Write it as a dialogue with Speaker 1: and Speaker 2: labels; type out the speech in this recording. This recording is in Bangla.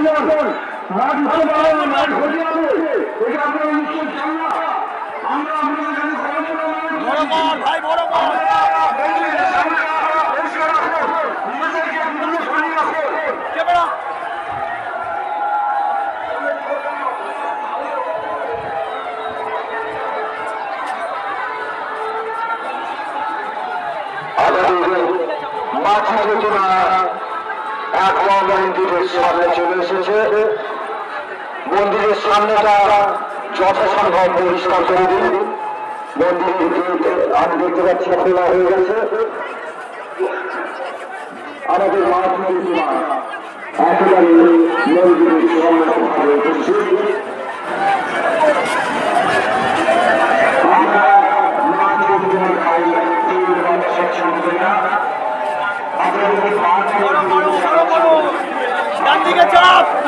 Speaker 1: ভাই বড়
Speaker 2: মাছ আলোচনা এক মন্দিরের সামনে চলে এসেছে। মন্দিরের সামনেটা যথাসম্ভব পরিষ্কার করে দিন। মন্দিরটি আমি দেখতে পাচ্ছি খোলা হয়ে গেছে। আমাদের মাছ আলোচনা একেবারে মন্দিরের সম্মুখভাবে উপস্থিত।
Speaker 1: ডান দিকে চাপ।